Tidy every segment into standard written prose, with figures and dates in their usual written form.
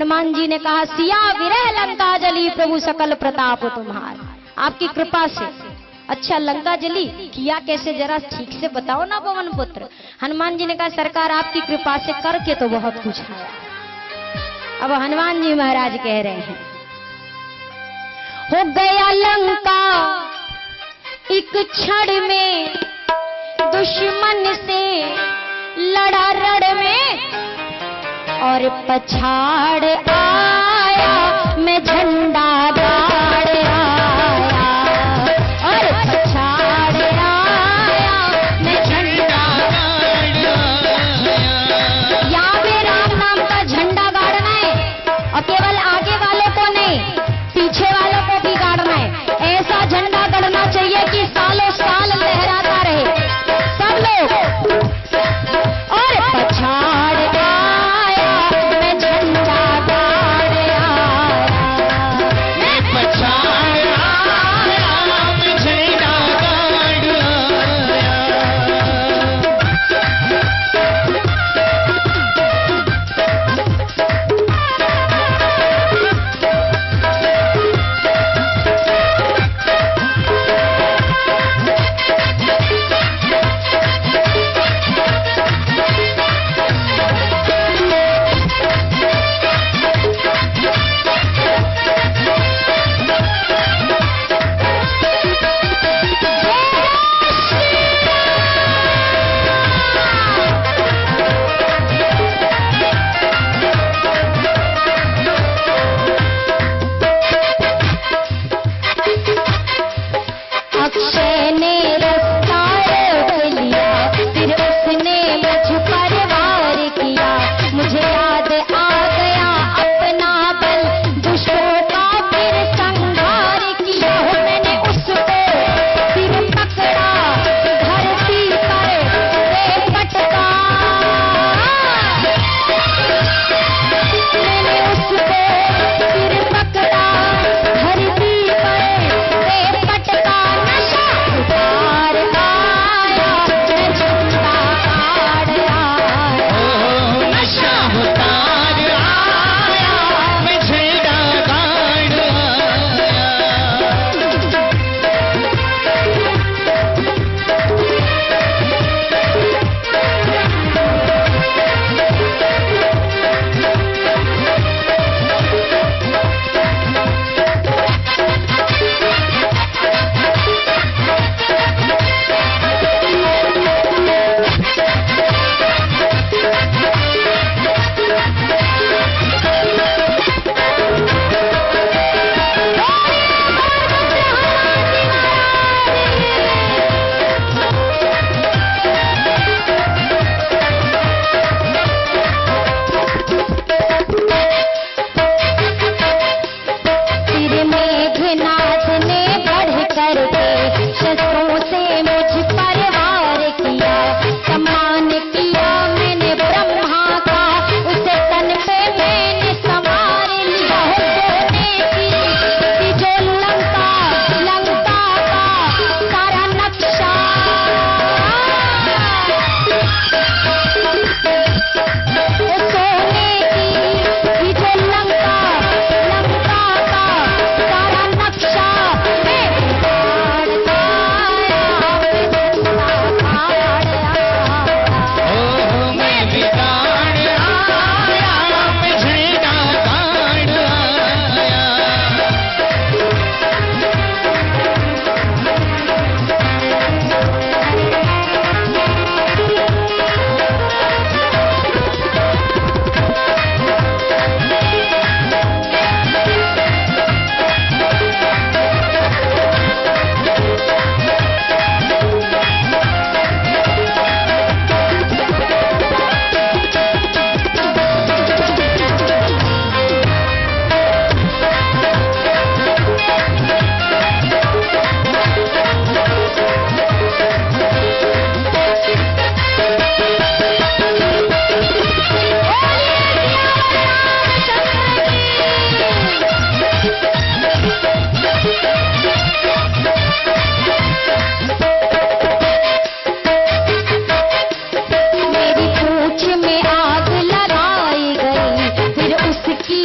हनुमान जी ने कहा सिया विरह लंका जली प्रभु सकल प्रताप तुम्हार। आपकी कृपा से। अच्छा लंका जली किया कैसे, जरा ठीक से बताओ ना पवन पुत्र। हनुमान जी ने कहा सरकार आपकी कृपा से करके तो बहुत कुछ है। अब हनुमान जी महाराज कह रहे हैं हो गया लंका एक क्षण में दुश्मन से लड़ा रण में और पछाड़ आया मैं झंडा गाड़ आया और पछाड़ आया मैं झंडा यहाँ पे राम नाम का झंडा गाड़ना है और केवल आगे वालों को नहीं पीछे वालों को भी गाड़ना है। ऐसा झंडा गड़ना चाहिए कि सालों साल लहराता रहे सब लोग। और पछाड़ आया मैं झंडा गाड़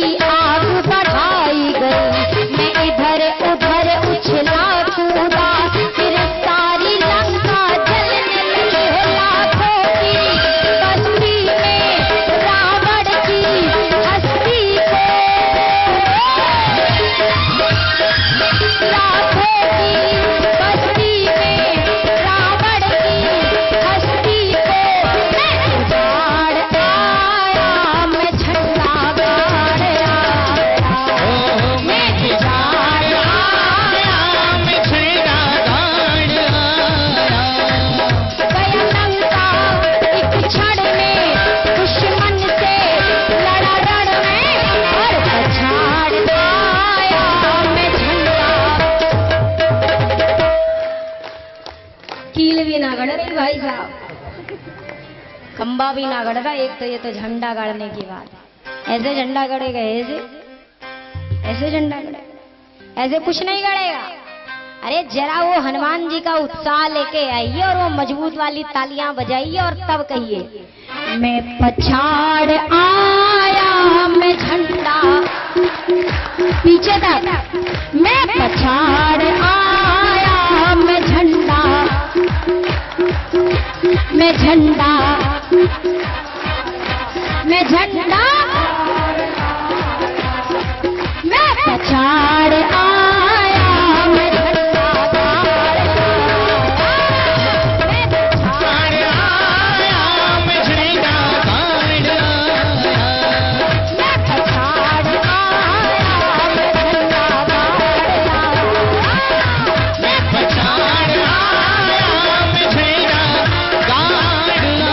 की आग बढ़ाई गई, मैं इधर उधर उछला कूदा, फिर सारी लंका जलने लगी। लाखों की बस्ती में रावण की हस्ती को, लाखों की बस्ती में रावण की हस्ती को मैं उजाड़ आया, मैं झंडा गाड़ आया, मैं उजाड़ आया, मैं झंडा गाड़ आया। गया लंका एक क्षण में, दुश्मन से लड़ा रण में, और पछाड़ आया मैं झंडा। कील भी ना गड़ रही भाई साहब, खंबा भी ना गड़ रहा। एक तो ये तो झंडा गाड़ने की बात है। ऐसे झंडा गड़ेगा, ऐसे झंडा गड़ेगा, ऐसे कुछ नहीं गड़ेगा। अरे जरा वो हनुमान जी का उत्साह लेके आइए और वो मजबूत वाली तालियां बजाइए और तब कहिए, मैं पछाड़ आया, मैं झंडा पीछे तक, मैं पछाड़ आया, मैं झंडा, मैं झंडा, मैं झंडा, मैं पछाड़ आया, मैं झंडा गाड़ आया, मैं पछाड़ आया, मैं झंडा गाड़ आया। मैं पछाड़ आया, मैं झंडा गाड़ आया, मैं पछाड़ आया, मैं झंडा गाड़ आया।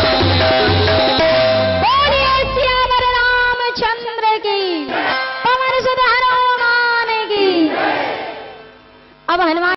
बोलिए सियावर रामचंद्र की, पवन सुत हनुमान की। अब हनुमान